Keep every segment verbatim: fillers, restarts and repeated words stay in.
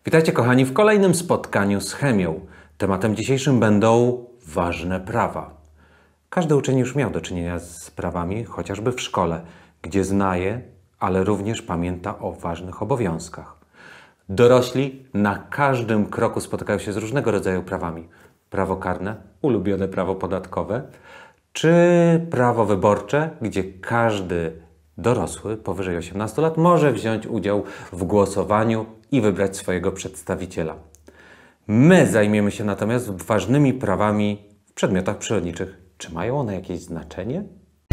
Witajcie kochani w kolejnym spotkaniu z chemią. Tematem dzisiejszym będą ważne prawa. Każdy uczeń już miał do czynienia z prawami, chociażby w szkole, gdzie zna je, ale również pamięta o ważnych obowiązkach. Dorośli na każdym kroku spotykają się z różnego rodzaju prawami. Prawo karne, ulubione prawo podatkowe, czy prawo wyborcze, gdzie każdy dorosły powyżej osiemnastu lat może wziąć udział w głosowaniu i wybrać swojego przedstawiciela. My zajmiemy się natomiast ważnymi prawami w przedmiotach przyrodniczych. Czy mają one jakieś znaczenie?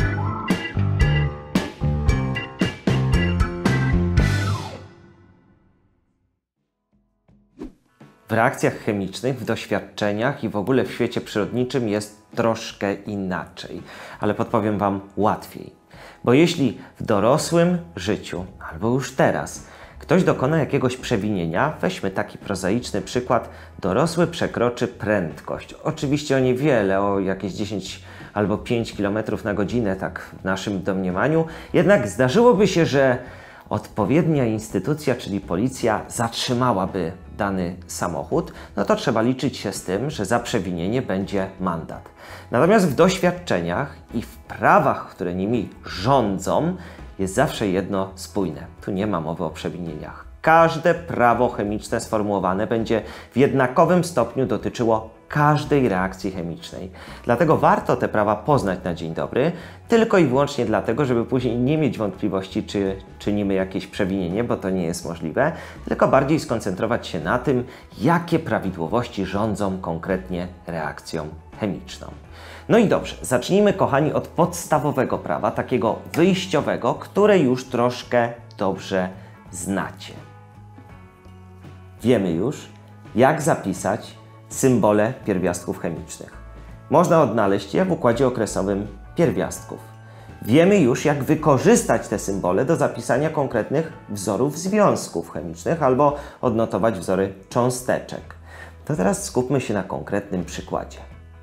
W reakcjach chemicznych, w doświadczeniach i w ogóle w świecie przyrodniczym jest troszkę inaczej, ale podpowiem Wam łatwiej. Bo jeśli w dorosłym życiu, albo już teraz, ktoś dokona jakiegoś przewinienia, weźmy taki prozaiczny przykład, dorosły przekroczy prędkość. Oczywiście o niewiele, o jakieś dziesięć albo pięć kilometrów na godzinę, tak w naszym domniemaniu, jednak zdarzyłoby się, że odpowiednia instytucja, czyli policja, zatrzymałaby dany samochód, no to trzeba liczyć się z tym, że za przewinienie będzie mandat. Natomiast w doświadczeniach i w prawach, które nimi rządzą, jest zawsze jedno spójne. Tu nie ma mowy o przewinieniach. Każde prawo chemiczne sformułowane będzie w jednakowym stopniu dotyczyło każdej reakcji chemicznej. Dlatego warto te prawa poznać na dzień dobry, tylko i wyłącznie dlatego, żeby później nie mieć wątpliwości, czy czynimy jakieś przewinienie, bo to nie jest możliwe, tylko bardziej skoncentrować się na tym, jakie prawidłowości rządzą konkretnie reakcją chemiczną. No i dobrze, zacznijmy kochani od podstawowego prawa, takiego wyjściowego, które już troszkę dobrze znacie. Wiemy już, jak zapisać symbole pierwiastków chemicznych. Można odnaleźć je w układzie okresowym pierwiastków. Wiemy już, jak wykorzystać te symbole do zapisania konkretnych wzorów związków chemicznych albo odnotować wzory cząsteczek. To teraz skupmy się na konkretnym przykładzie.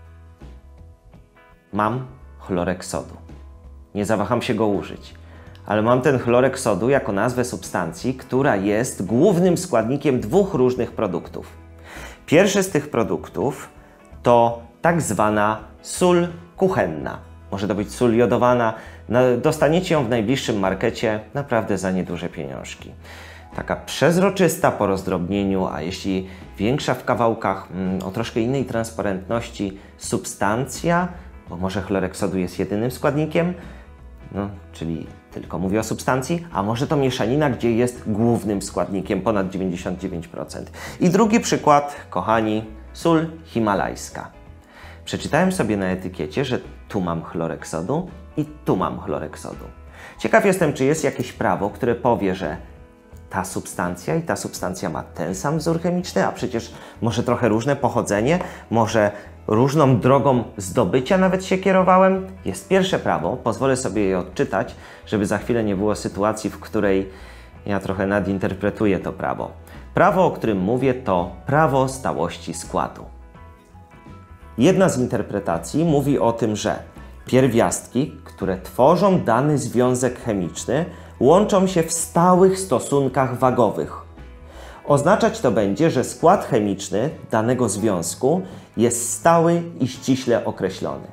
Mam chlorek sodu. Nie zawaham się go użyć, ale mam ten chlorek sodu jako nazwę substancji, która jest głównym składnikiem dwóch różnych produktów. Pierwszy z tych produktów to tak zwana sól kuchenna. Może to być sól jodowana. Dostaniecie ją w najbliższym markecie naprawdę za nieduże pieniążki. Taka przezroczysta po rozdrobnieniu, a jeśli większa w kawałkach, o troszkę innej transparentności substancja, bo może chlorek sodu jest jedynym składnikiem, no, czyli tylko mówię o substancji, a może to mieszanina, gdzie jest głównym składnikiem, ponad dziewięćdziesiąt dziewięć procent. I drugi przykład, kochani, sól himalajska. Przeczytałem sobie na etykiecie, że tu mam chlorek sodu i tu mam chlorek sodu. Ciekaw jestem, czy jest jakieś prawo, które powie, że ta substancja i ta substancja ma ten sam wzór chemiczny, a przecież może trochę różne pochodzenie, może różną drogą zdobycia nawet się kierowałem. Jest pierwsze prawo, pozwolę sobie je odczytać, żeby za chwilę nie było sytuacji, w której ja trochę nadinterpretuję to prawo. Prawo, o którym mówię, to prawo stałości składu. Jedna z interpretacji mówi o tym, że pierwiastki, które tworzą dany związek chemiczny, łączą się w stałych stosunkach wagowych. Oznaczać to będzie, że skład chemiczny danego związku jest stały i ściśle określony.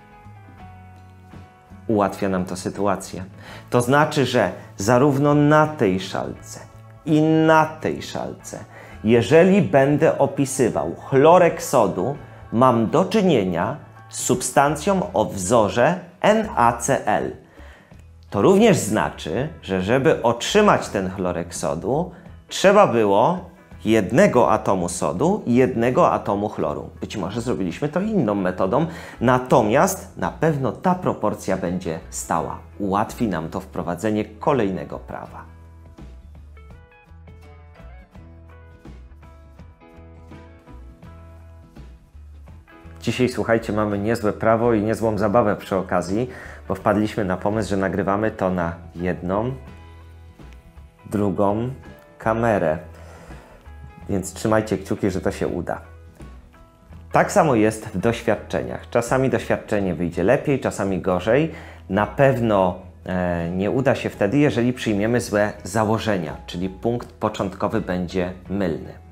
Ułatwia nam to sytuację. To znaczy, że zarówno na tej szalce i na tej szalce, jeżeli będę opisywał chlorek sodu, mam do czynienia z substancją o wzorze NaCl. To również znaczy, że żeby otrzymać ten chlorek sodu, trzeba było jednego atomu sodu i jednego atomu chloru. Być może zrobiliśmy to inną metodą, natomiast na pewno ta proporcja będzie stała. Ułatwi nam to wprowadzenie kolejnego prawa. Dzisiaj, słuchajcie, mamy niezłe prawo i niezłą zabawę przy okazji, bo wpadliśmy na pomysł, że nagrywamy to na jedną, drugą kamerę. Więc trzymajcie kciuki, że to się uda. Tak samo jest w doświadczeniach. Czasami doświadczenie wyjdzie lepiej, czasami gorzej. Na pewno e, nie uda się wtedy, jeżeli przyjmiemy złe założenia, czyli punkt początkowy będzie mylny.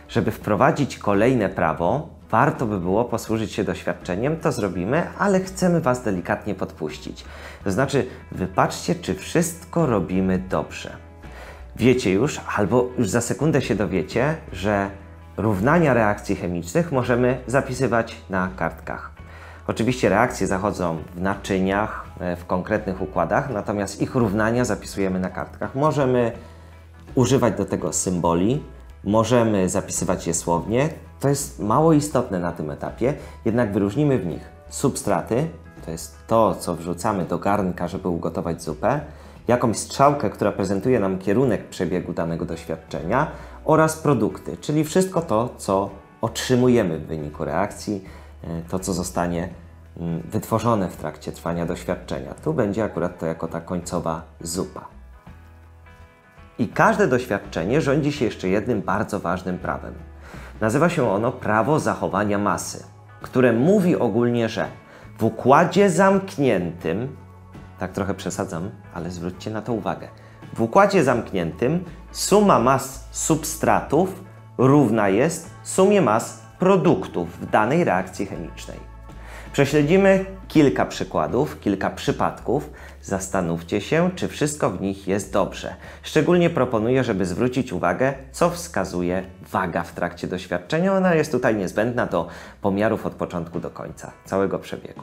Żeby wprowadzić kolejne prawo, warto by było posłużyć się doświadczeniem, to zrobimy, ale chcemy Was delikatnie podpuścić. To znaczy, wypatrzcie, czy wszystko robimy dobrze. Wiecie już, albo już za sekundę się dowiecie, że równania reakcji chemicznych możemy zapisywać na kartkach. Oczywiście reakcje zachodzą w naczyniach, w konkretnych układach, natomiast ich równania zapisujemy na kartkach. Możemy używać do tego symboli, możemy zapisywać je słownie. To jest mało istotne na tym etapie, jednak wyróżnimy w nich substraty, to jest to, co wrzucamy do garnka, żeby ugotować zupę, jakąś strzałkę, która prezentuje nam kierunek przebiegu danego doświadczenia oraz produkty, czyli wszystko to, co otrzymujemy w wyniku reakcji, to, co zostanie wytworzone w trakcie trwania doświadczenia. Tu będzie akurat to jako ta końcowa zupa. I każde doświadczenie rządzi się jeszcze jednym bardzo ważnym prawem. Nazywa się ono prawo zachowania masy, które mówi ogólnie, że w układzie zamkniętym, tak trochę przesadzam, ale zwróćcie na to uwagę, w układzie zamkniętym suma mas substratów równa jest sumie mas produktów w danej reakcji chemicznej. Prześledzimy kilka przykładów, kilka przypadków. Zastanówcie się, czy wszystko w nich jest dobrze. Szczególnie proponuję, żeby zwrócić uwagę, co wskazuje waga w trakcie doświadczenia. Ona jest tutaj niezbędna do pomiarów od początku do końca, całego przebiegu.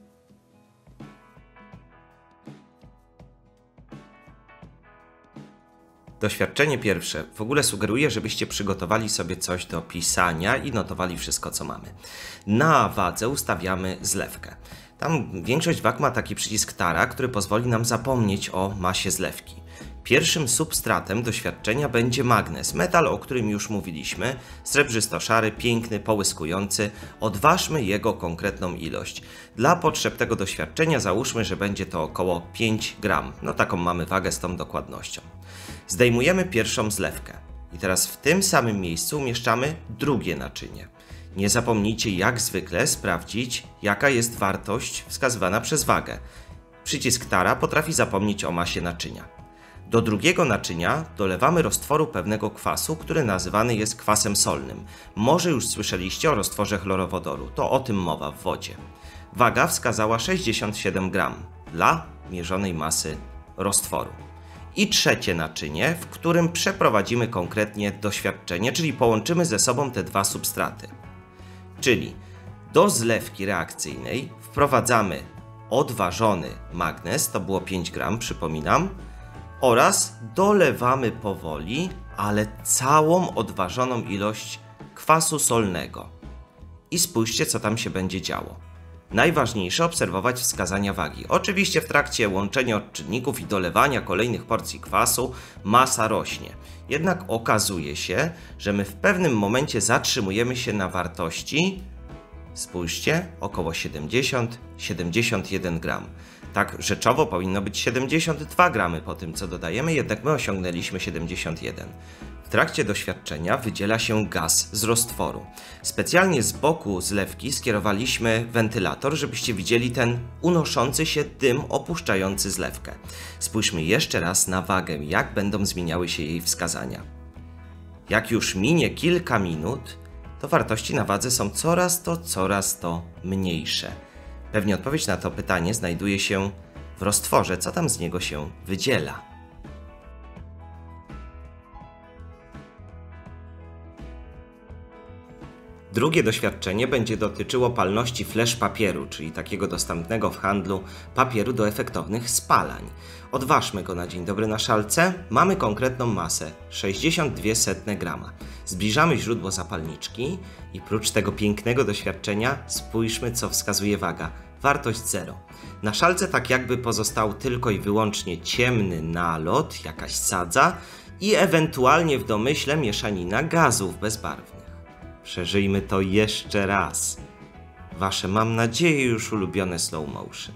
Doświadczenie pierwsze w ogóle sugeruje, żebyście przygotowali sobie coś do pisania i notowali wszystko, co mamy. Na wadze ustawiamy zlewkę. Tam większość wag ma taki przycisk tara, który pozwoli nam zapomnieć o masie zlewki. Pierwszym substratem doświadczenia będzie magnez, metal, o którym już mówiliśmy, srebrzysto-szary, piękny, połyskujący. Odważmy jego konkretną ilość. Dla potrzeb tego doświadczenia załóżmy, że będzie to około pięć gram. No taką mamy wagę z tą dokładnością. Zdejmujemy pierwszą zlewkę i teraz w tym samym miejscu umieszczamy drugie naczynie. Nie zapomnijcie jak zwykle sprawdzić, jaka jest wartość wskazywana przez wagę. Przycisk tara potrafi zapomnieć o masie naczynia. Do drugiego naczynia dolewamy roztworu pewnego kwasu, który nazywany jest kwasem solnym. Może już słyszeliście o roztworze chlorowodoru, to o tym mowa w wodzie. Waga wskazała sześćdziesiąt siedem gram dla mierzonej masy roztworu. I trzecie naczynie, w którym przeprowadzimy konkretnie doświadczenie, czyli połączymy ze sobą te dwa substraty. Czyli do zlewki reakcyjnej wprowadzamy odważony magnez, to było pięć gram, przypominam, oraz dolewamy powoli, ale całą odważoną ilość kwasu solnego. I spójrzcie, co tam się będzie działo. Najważniejsze obserwować wskazania wagi. Oczywiście w trakcie łączenia odczynników i dolewania kolejnych porcji kwasu masa rośnie. Jednak okazuje się, że my w pewnym momencie zatrzymujemy się na wartości, spójrzcie, około siedemdziesiąt do siedemdziesięciu jeden gram. Tak rzeczowo powinno być siedemdziesiąt dwa gramy po tym, co dodajemy, jednak my osiągnęliśmy siedemdziesiąt jeden. W trakcie doświadczenia wydziela się gaz z roztworu. Specjalnie z boku zlewki skierowaliśmy wentylator, żebyście widzieli ten unoszący się dym opuszczający zlewkę. Spójrzmy jeszcze raz na wagę, jak będą zmieniały się jej wskazania. Jak już minie kilka minut, to wartości na wadze są coraz to, coraz to mniejsze. Pewnie odpowiedź na to pytanie znajduje się w roztworze, co tam z niego się wydziela. Drugie doświadczenie będzie dotyczyło palności flash papieru, czyli takiego dostępnego w handlu papieru do efektownych spalań. Odważmy go na dzień dobry na szalce. Mamy konkretną masę, sześćdziesiąt dwa setne grama. Zbliżamy źródło zapalniczki i prócz tego pięknego doświadczenia spójrzmy, co wskazuje waga. Wartość zero. Na szalce tak jakby pozostał tylko i wyłącznie ciemny nalot, jakaś sadza i ewentualnie w domyśle mieszanina gazów bezbarwnych. Przeżyjmy to jeszcze raz. Wasze, mam nadzieję, już ulubione slow motion.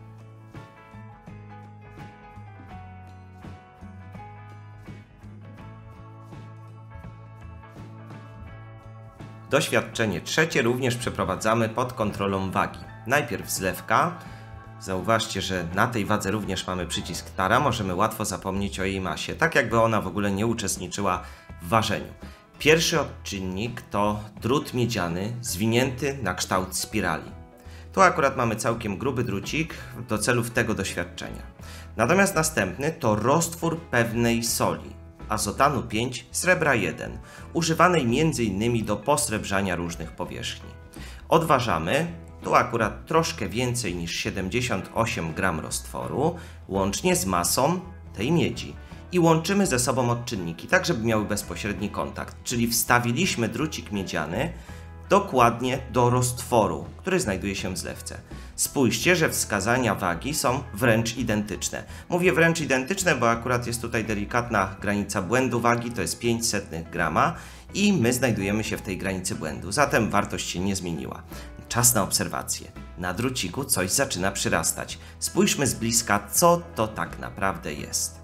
Doświadczenie trzecie również przeprowadzamy pod kontrolą wagi. Najpierw zlewka. Zauważcie, że na tej wadze również mamy przycisk tara. Możemy łatwo zapomnieć o jej masie, tak jakby ona w ogóle nie uczestniczyła w ważeniu. Pierwszy odczynnik to drut miedziany zwinięty na kształt spirali. Tu akurat mamy całkiem gruby drucik do celów tego doświadczenia. Natomiast następny to roztwór pewnej soli, azotanu pięć, srebra jeden, używanej między innymi do posrebrzania różnych powierzchni. Odważamy, tu akurat troszkę więcej niż siedemdziesiąt osiem gramów roztworu, łącznie z masą tej miedzi. I łączymy ze sobą odczynniki, tak żeby miały bezpośredni kontakt, czyli wstawiliśmy drucik miedziany dokładnie do roztworu, który znajduje się w zlewce. Spójrzcie, że wskazania wagi są wręcz identyczne. Mówię wręcz identyczne, bo akurat jest tutaj delikatna granica błędu wagi, to jest pięć setnych grama i my znajdujemy się w tej granicy błędu, zatem wartość się nie zmieniła. Czas na obserwację. Na druciku coś zaczyna przyrastać. Spójrzmy z bliska, co to tak naprawdę jest.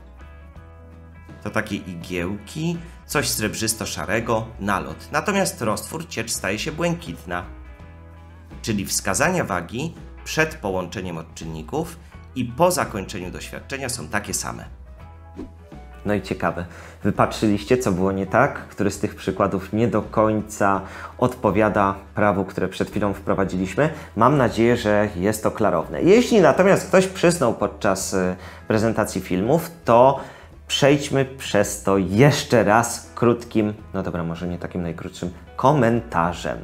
To takie igiełki, coś srebrzysto-szarego, nalot. Natomiast roztwór, ciecz staje się błękitna. Czyli wskazania wagi przed połączeniem odczynników i po zakończeniu doświadczenia są takie same. No i ciekawe, wypatrzyliście, co było nie tak? Który z tych przykładów nie do końca odpowiada prawu, które przed chwilą wprowadziliśmy? Mam nadzieję, że jest to klarowne. Jeśli natomiast ktoś przysnął podczas prezentacji filmów, to przejdźmy przez to jeszcze raz krótkim, no dobra, może nie takim najkrótszym, komentarzem.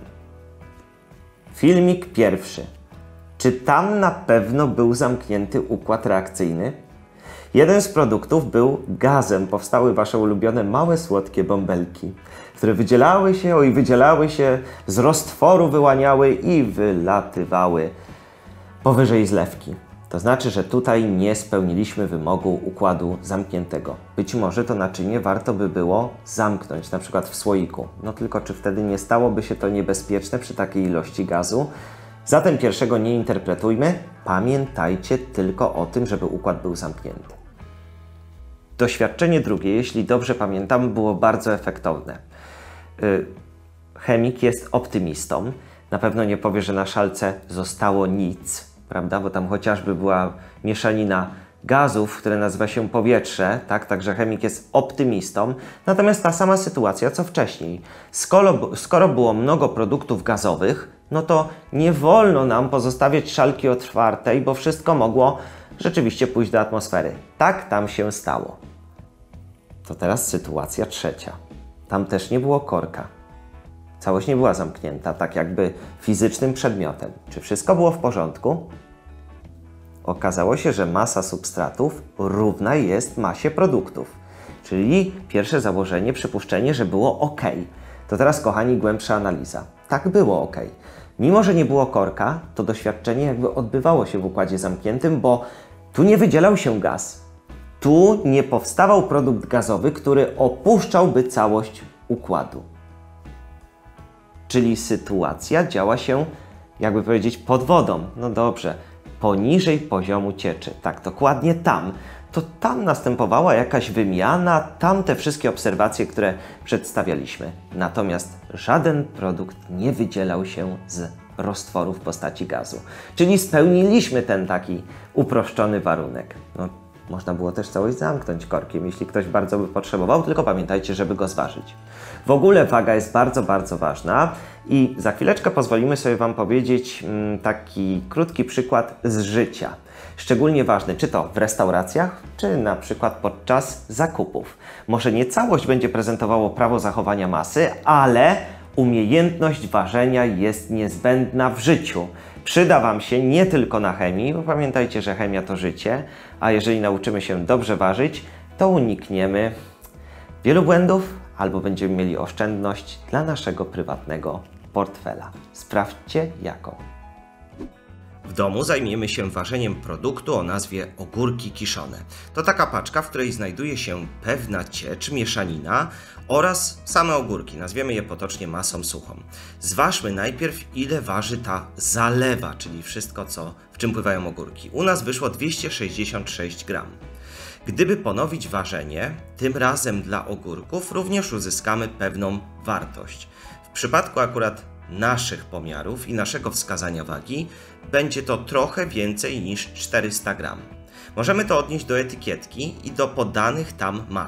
Filmik pierwszy. Czy tam na pewno był zamknięty układ reakcyjny? Jeden z produktów był gazem. Powstały wasze ulubione małe, słodkie bąbelki, które wydzielały się, oj, wydzielały się, z roztworu wyłaniały i wylatywały powyżej zlewki. To znaczy, że tutaj nie spełniliśmy wymogu układu zamkniętego. Być może to naczynie warto by było zamknąć, na przykład w słoiku. No tylko czy wtedy nie stałoby się to niebezpieczne przy takiej ilości gazu? Zatem pierwszego nie interpretujmy. Pamiętajcie tylko o tym, żeby układ był zamknięty. Doświadczenie drugie, jeśli dobrze pamiętam, było bardzo efektowne. Yy, chemik jest optymistą. Na pewno nie powie, że na szalce zostało nic, prawda? Bo tam chociażby była mieszanina gazów, które nazywa się powietrze, tak? Także chemik jest optymistą. Natomiast ta sama sytuacja co wcześniej. Skoro, skoro było mnogo produktów gazowych, no to nie wolno nam pozostawiać szalki otwartej, bo wszystko mogło rzeczywiście pójść do atmosfery. Tak tam się stało. To teraz sytuacja trzecia. Tam też nie było korka. Całość nie była zamknięta, tak jakby fizycznym przedmiotem. Czy wszystko było w porządku? Okazało się, że masa substratów równa jest masie produktów. Czyli pierwsze założenie, przypuszczenie, że było ok. To teraz, kochani, głębsza analiza. Tak, było ok. Mimo że nie było korka, to doświadczenie jakby odbywało się w układzie zamkniętym, bo tu nie wydzielał się gaz. Tu nie powstawał produkt gazowy, który opuszczałby całość układu. Czyli sytuacja działa się, jakby powiedzieć, pod wodą. No dobrze, poniżej poziomu cieczy. Tak, dokładnie tam. To tam następowała jakaś wymiana, tam te wszystkie obserwacje, które przedstawialiśmy. Natomiast żaden produkt nie wydzielał się z roztworu w postaci gazu. Czyli spełniliśmy ten taki uproszczony warunek. No, można było też całość zamknąć korkiem, jeśli ktoś bardzo by potrzebował, tylko pamiętajcie, żeby go zważyć. W ogóle waga jest bardzo, bardzo ważna i za chwileczkę pozwolimy sobie Wam powiedzieć mm, taki krótki przykład z życia. Szczególnie ważny, czy to w restauracjach, czy na przykład podczas zakupów. Może nie całość będzie prezentowało prawo zachowania masy, ale umiejętność ważenia jest niezbędna w życiu. Przyda Wam się nie tylko na chemii, bo pamiętajcie, że chemia to życie, a jeżeli nauczymy się dobrze ważyć, to unikniemy wielu błędów albo będziemy mieli oszczędność dla naszego prywatnego portfela. Sprawdźcie jaką. W domu zajmiemy się ważeniem produktu o nazwie ogórki kiszone. To taka paczka, w której znajduje się pewna ciecz, mieszanina oraz same ogórki. Nazwiemy je potocznie masą suchą. Zważmy najpierw, ile waży ta zalewa, czyli wszystko, co, w czym pływają ogórki. U nas wyszło dwieście sześćdziesiąt sześć gramów. Gdyby ponowić ważenie, tym razem dla ogórków również uzyskamy pewną wartość. W przypadku akurat naszych pomiarów i naszego wskazania wagi będzie to trochę więcej niż czterysta gramów. Możemy to odnieść do etykietki i do podanych tam mas.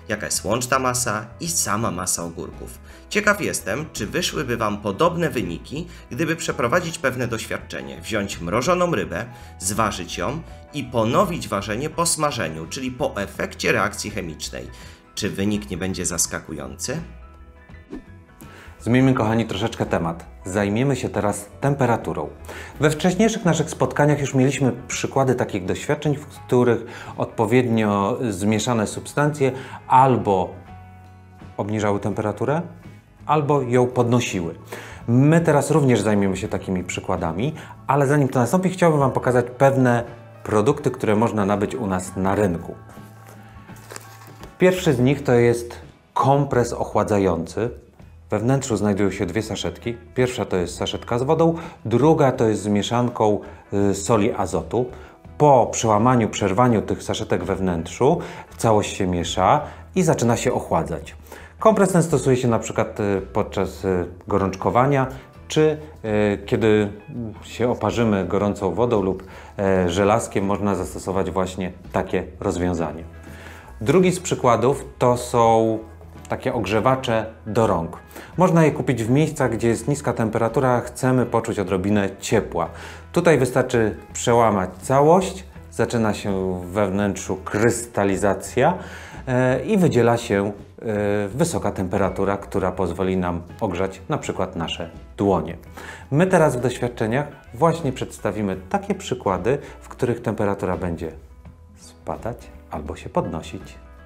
jaka jest łączna masa i sama masa ogórków. Ciekaw jestem, czy wyszłyby Wam podobne wyniki, gdyby przeprowadzić pewne doświadczenie, wziąć mrożoną rybę, zważyć ją i ponowić ważenie po smażeniu, czyli po efekcie reakcji chemicznej. Czy wynik nie będzie zaskakujący? Zmieńmy, kochani, troszeczkę temat. Zajmiemy się teraz temperaturą. We wcześniejszych naszych spotkaniach już mieliśmy przykłady takich doświadczeń, w których odpowiednio zmieszane substancje albo obniżały temperaturę, albo ją podnosiły. My teraz również zajmiemy się takimi przykładami, ale zanim to nastąpi, chciałbym Wam pokazać pewne produkty, które można nabyć u nas na rynku. Pierwszy z nich to jest kompres ochładzający. We wnętrzu znajdują się dwie saszetki. Pierwsza to jest saszetka z wodą, druga to jest z mieszanką y, soli azotu. Po przełamaniu, przerwaniu tych saszetek we wnętrzu całość się miesza i zaczyna się ochładzać. Kompres ten stosuje się na przykład y, podczas y, gorączkowania, czy y, kiedy się oparzymy gorącą wodą lub y, żelazkiem, można zastosować właśnie takie rozwiązanie. Drugi z przykładów to są takie ogrzewacze do rąk. Można je kupić w miejscach, gdzie jest niska temperatura, a chcemy poczuć odrobinę ciepła. Tutaj wystarczy przełamać całość, zaczyna się we wnętrzu krystalizacja yy, i wydziela się yy, wysoka temperatura, która pozwoli nam ogrzać na przykład nasze dłonie. My teraz w doświadczeniach właśnie przedstawimy takie przykłady, w których temperatura będzie spadać albo się podnosić.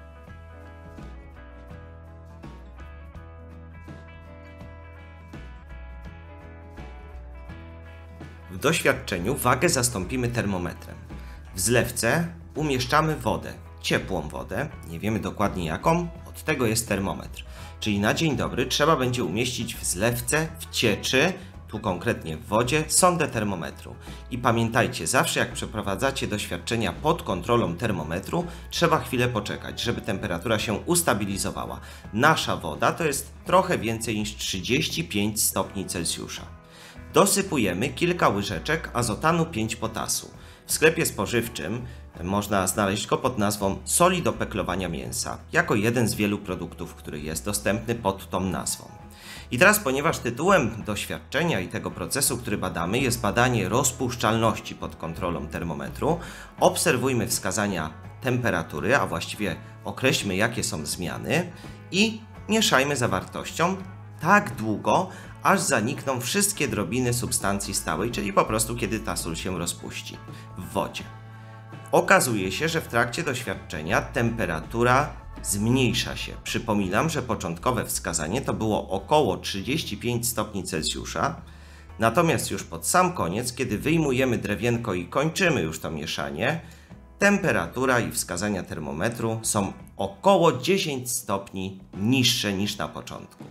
W doświadczeniu wagę zastąpimy termometrem. W zlewce umieszczamy wodę, ciepłą wodę, nie wiemy dokładnie jaką, od tego jest termometr. Czyli na dzień dobry trzeba będzie umieścić w zlewce, w cieczy, tu konkretnie w wodzie, sondę termometru. I pamiętajcie, zawsze jak przeprowadzacie doświadczenia pod kontrolą termometru, trzeba chwilę poczekać, żeby temperatura się ustabilizowała. Nasza woda to jest trochę więcej niż trzydzieści pięć stopni Celsjusza. Dosypujemy kilka łyżeczek azotanu pięć potasu. W sklepie spożywczym można znaleźć go pod nazwą soli do peklowania mięsa, jako jeden z wielu produktów, który jest dostępny pod tą nazwą. I teraz, ponieważ tytułem doświadczenia i tego procesu, który badamy, jest badanie rozpuszczalności pod kontrolą termometru, obserwujmy wskazania temperatury, a właściwie określmy, jakie są zmiany i mieszajmy zawartością tak długo, aż zanikną wszystkie drobiny substancji stałej, czyli po prostu kiedy ta sól się rozpuści w wodzie. Okazuje się, że w trakcie doświadczenia temperatura zmniejsza się. Przypominam, że początkowe wskazanie to było około trzydzieści pięć stopni Celsjusza, natomiast już pod sam koniec, kiedy wyjmujemy drewienko i kończymy już to mieszanie, temperatura i wskazania termometru są około dziesięć stopni niższe niż na początku.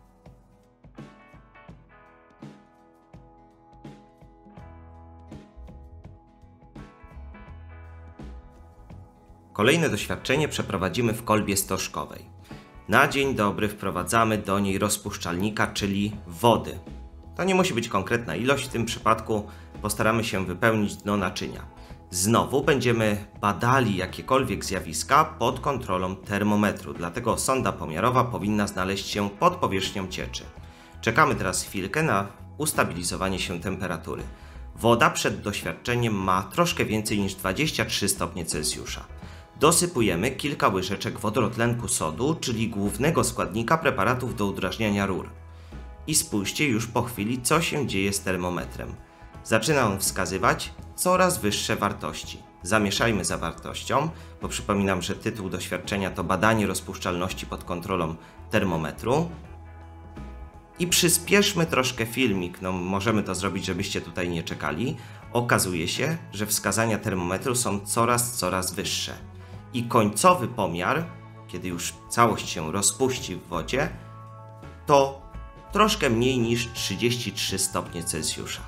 Kolejne doświadczenie przeprowadzimy w kolbie stożkowej. Na dzień dobry wprowadzamy do niej rozpuszczalnika, czyli wody. To nie musi być konkretna ilość, w tym przypadku postaramy się wypełnić dno naczynia. Znowu będziemy badali jakiekolwiek zjawiska pod kontrolą termometru, dlatego sonda pomiarowa powinna znaleźć się pod powierzchnią cieczy. Czekamy teraz chwilkę na ustabilizowanie się temperatury. Woda przed doświadczeniem ma troszkę więcej niż dwadzieścia trzy stopnie Celsjusza. Dosypujemy kilka łyżeczek wodorotlenku sodu, czyli głównego składnika preparatów do udrażniania rur. I spójrzcie już po chwili, co się dzieje z termometrem. Zaczyna on wskazywać coraz wyższe wartości. Zamieszajmy zawartością, bo przypominam, że tytuł doświadczenia to badanie rozpuszczalności pod kontrolą termometru. I przyspieszmy troszkę filmik, no możemy to zrobić, żebyście tutaj nie czekali. Okazuje się, że wskazania termometru są coraz, coraz wyższe. I końcowy pomiar, kiedy już całość się rozpuści w wodzie, to troszkę mniej niż trzydzieści trzy stopnie Celsjusza.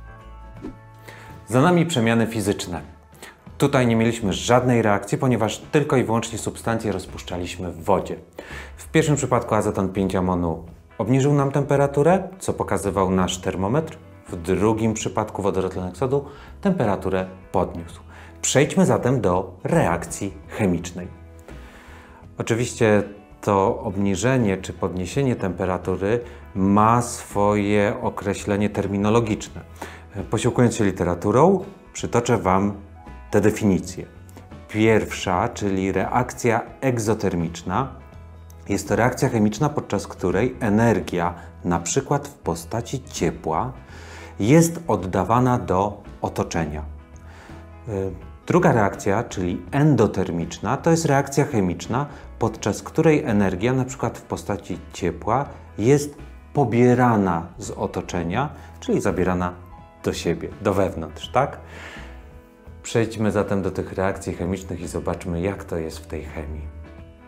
Za nami przemiany fizyczne. Tutaj nie mieliśmy żadnej reakcji, ponieważ tylko i wyłącznie substancje rozpuszczaliśmy w wodzie. W pierwszym przypadku azotan pięć amonu obniżył nam temperaturę, co pokazywał nasz termometr. W drugim przypadku wodorotlenek sodu temperaturę podniósł. Przejdźmy zatem do reakcji chemicznej. Oczywiście to obniżenie czy podniesienie temperatury ma swoje określenie terminologiczne. Posiłkując się literaturą, przytoczę Wam te definicje. Pierwsza, czyli reakcja egzotermiczna, jest to reakcja chemiczna, podczas której energia, na przykład w postaci ciepła, jest oddawana do otoczenia. Druga reakcja, czyli endotermiczna, to jest reakcja chemiczna, podczas której energia, na przykład w postaci ciepła, jest pobierana z otoczenia, czyli zabierana do siebie, do wewnątrz, tak? Przejdźmy zatem do tych reakcji chemicznych i zobaczmy, jak to jest w tej chemii.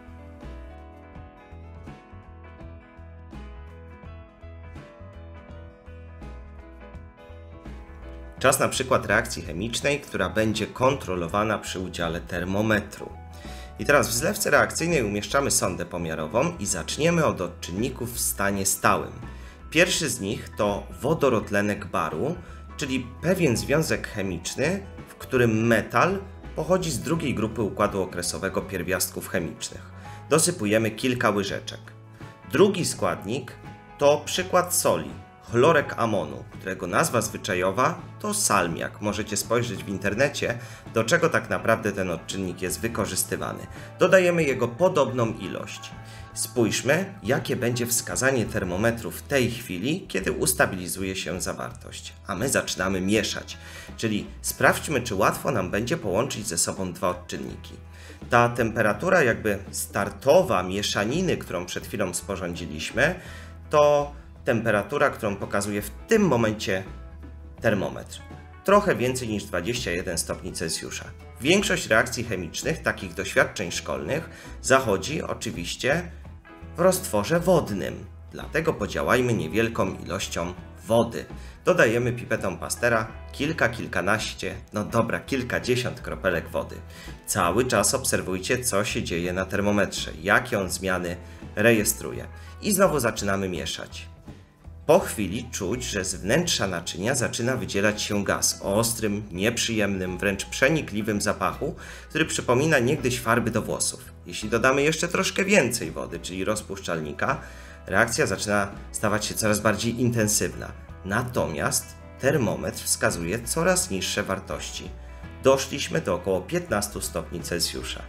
Czas na przykład reakcji chemicznej, która będzie kontrolowana przy udziale termometru. I teraz w zlewce reakcyjnej umieszczamy sondę pomiarową i zaczniemy od odczynników w stanie stałym. Pierwszy z nich to wodorotlenek baru, czyli pewien związek chemiczny, w którym metal pochodzi z drugiej grupy układu okresowego pierwiastków chemicznych. Dosypujemy kilka łyżeczek. Drugi składnik to przykład soli, chlorek amonu, którego nazwa zwyczajowa to salmiak. Możecie spojrzeć w internecie, do czego tak naprawdę ten odczynnik jest wykorzystywany. Dodajemy jego podobną ilość. Spójrzmy, jakie będzie wskazanie termometru w tej chwili, kiedy ustabilizuje się zawartość. A my zaczynamy mieszać, czyli sprawdźmy, czy łatwo nam będzie połączyć ze sobą dwa odczynniki. Ta temperatura jakby startowa mieszaniny, którą przed chwilą sporządziliśmy, to temperatura, którą pokazuje w tym momencie termometr. Trochę więcej niż dwadzieścia jeden stopni Celsjusza. Większość reakcji chemicznych, takich doświadczeń szkolnych, zachodzi oczywiście w roztworze wodnym. Dlatego podziałajmy niewielką ilością wody. Dodajemy pipetą Pastera kilka, kilkanaście, no dobra, kilkadziesiąt kropelek wody. Cały czas obserwujcie, co się dzieje na termometrze, jakie on zmiany rejestruje. I znowu zaczynamy mieszać. Po chwili czuć, że z wnętrza naczynia zaczyna wydzielać się gaz o ostrym, nieprzyjemnym, wręcz przenikliwym zapachu, który przypomina niegdyś farby do włosów. Jeśli dodamy jeszcze troszkę więcej wody, czyli rozpuszczalnika, reakcja zaczyna stawać się coraz bardziej intensywna. Natomiast termometr wskazuje coraz niższe wartości. Doszliśmy do około piętnastu stopni Celsjusza.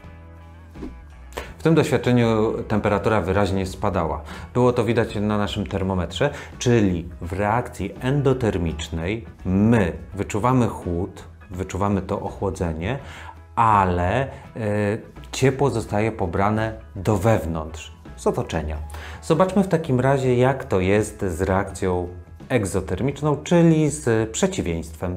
W tym doświadczeniu temperatura wyraźnie spadała. Było to widać na naszym termometrze, czyli w reakcji endotermicznej my wyczuwamy chłód, wyczuwamy to ochłodzenie, ale e, ciepło zostaje pobrane do wewnątrz, z otoczenia. Zobaczmy w takim razie, jak to jest z reakcją egzotermiczną, czyli z przeciwieństwem.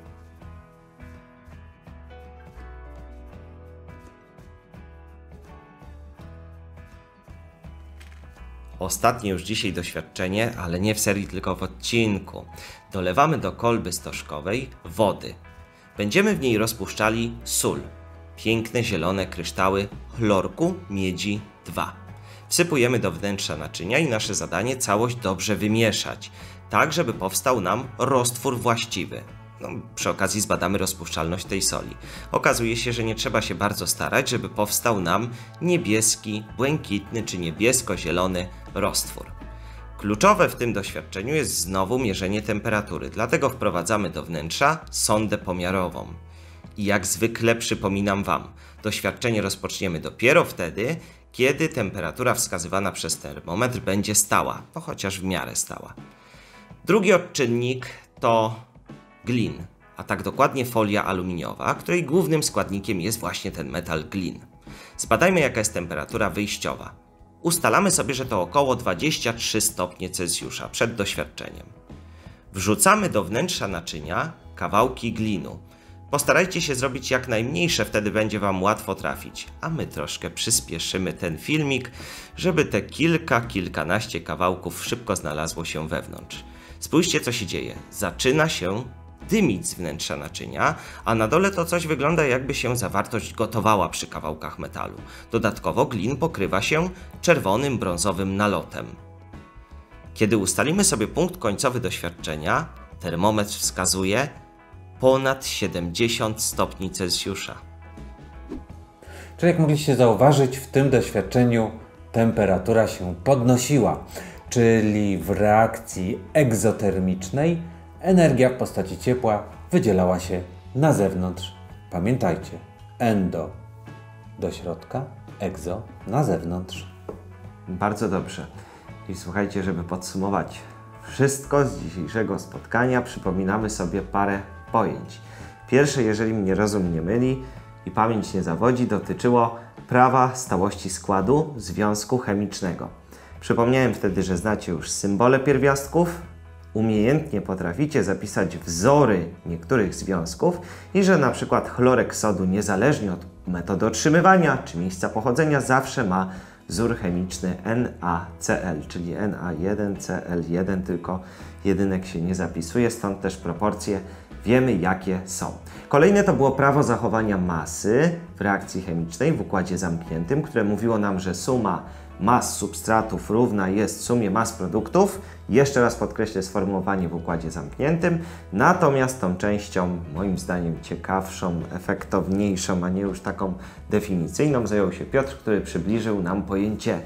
Ostatnie już dzisiaj doświadczenie, ale nie w serii, tylko w odcinku. Dolewamy do kolby stożkowej wody. Będziemy w niej rozpuszczali sól. Piękne zielone kryształy chlorku miedzi dwa. Wsypujemy do wnętrza naczynia i nasze zadanie całość dobrze wymieszać, tak żeby powstał nam roztwór właściwy. No, przy okazji zbadamy rozpuszczalność tej soli. Okazuje się, że nie trzeba się bardzo starać, żeby powstał nam niebieski, błękitny czy niebiesko-zielony roztwór. Kluczowe w tym doświadczeniu jest znowu mierzenie temperatury, dlatego wprowadzamy do wnętrza sondę pomiarową. I jak zwykle przypominam Wam, doświadczenie rozpoczniemy dopiero wtedy, kiedy temperatura wskazywana przez termometr będzie stała, no chociaż w miarę stała. Drugi odczynnik to glin, a tak dokładnie folia aluminiowa, której głównym składnikiem jest właśnie ten metal glin. Zbadajmy, jaka jest temperatura wyjściowa. Ustalamy sobie, że to około dwadzieścia trzy stopnie Celsjusza przed doświadczeniem. Wrzucamy do wnętrza naczynia kawałki glinu. Postarajcie się zrobić jak najmniejsze, wtedy będzie Wam łatwo trafić, a my troszkę przyspieszymy ten filmik, żeby te kilka, kilkanaście kawałków szybko znalazło się wewnątrz. Spójrzcie, co się dzieje. Zaczyna się dymić z wnętrza naczynia, a na dole to coś wygląda, jakby się zawartość gotowała przy kawałkach metalu. Dodatkowo glin pokrywa się czerwonym, brązowym nalotem. Kiedy ustalimy sobie punkt końcowy doświadczenia, termometr wskazuje ponad siedemdziesiąt stopni Celsjusza. Czyli jak mogliście zauważyć, w tym doświadczeniu temperatura się podnosiła, czyli w reakcji egzotermicznej energia w postaci ciepła wydzielała się na zewnątrz. Pamiętajcie, endo do środka, egzo na zewnątrz. Bardzo dobrze. I słuchajcie, żeby podsumować wszystko z dzisiejszego spotkania, przypominamy sobie parę pojęć. Pierwsze, jeżeli mnie rozum nie myli i pamięć nie zawodzi, dotyczyło prawa stałości składu związku chemicznego. Przypomniałem wtedy, że znacie już symbole pierwiastków, umiejętnie potraficie zapisać wzory niektórych związków i że na przykład chlorek sodu, niezależnie od metody otrzymywania czy miejsca pochodzenia, zawsze ma wzór chemiczny NaCl, czyli N A jeden C L jeden, tylko jedynek się nie zapisuje, stąd też proporcje wiemy, jakie są. Kolejne to było prawo zachowania masy w reakcji chemicznej w układzie zamkniętym, które mówiło nam, że suma mas substratów równa jest sumie mas produktów. Jeszcze raz podkreślę sformułowanie w układzie zamkniętym. Natomiast tą częścią, moim zdaniem ciekawszą, efektowniejszą, a nie już taką definicyjną, zajął się Piotr, który przybliżył nam pojęcie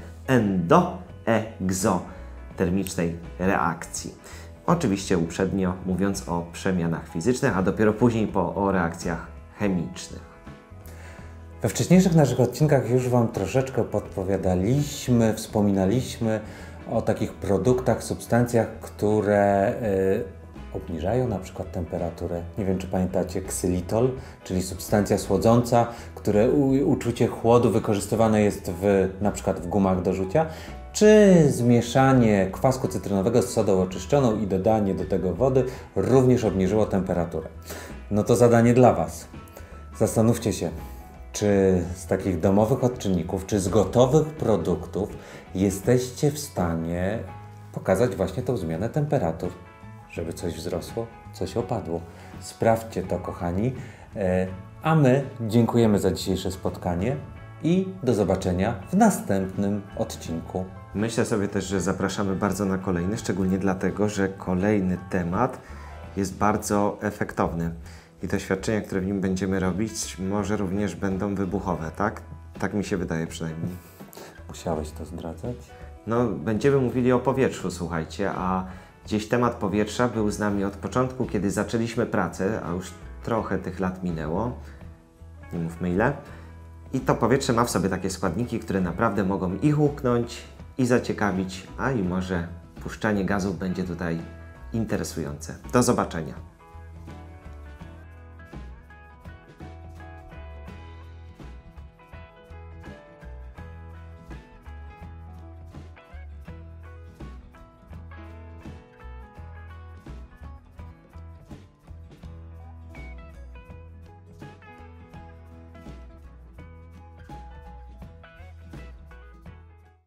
endo-egzotermicznej reakcji. Oczywiście uprzednio mówiąc o przemianach fizycznych, a dopiero później po, o reakcjach chemicznych. We wcześniejszych naszych odcinkach już Wam troszeczkę podpowiadaliśmy, wspominaliśmy o takich produktach, substancjach, które y, obniżają na przykład temperaturę. Nie wiem, czy pamiętacie ksylitol, czyli substancja słodząca, które u, uczucie chłodu wykorzystywane jest w, na przykład w gumach do rzucia, czy zmieszanie kwasku cytrynowego z sodą oczyszczoną i dodanie do tego wody również obniżyło temperaturę. No to zadanie dla Was. Zastanówcie się, czy z takich domowych odczynników, czy z gotowych produktów jesteście w stanie pokazać właśnie tą zmianę temperatur, żeby coś wzrosło, coś opadło. Sprawdźcie to, kochani, a my dziękujemy za dzisiejsze spotkanie i do zobaczenia w następnym odcinku. Myślę sobie też, że zapraszamy bardzo na kolejny, szczególnie dlatego, że kolejny temat jest bardzo efektowny. I doświadczenia, które w nim będziemy robić, może również będą wybuchowe, tak? Tak mi się wydaje przynajmniej. Musiałeś to zdradzać? No, będziemy mówili o powietrzu, słuchajcie, a gdzieś temat powietrza był z nami od początku, kiedy zaczęliśmy pracę, a już trochę tych lat minęło, nie mówmy ile. I to powietrze ma w sobie takie składniki, które naprawdę mogą i huknąć, i zaciekawić, a i może puszczanie gazów będzie tutaj interesujące. Do zobaczenia.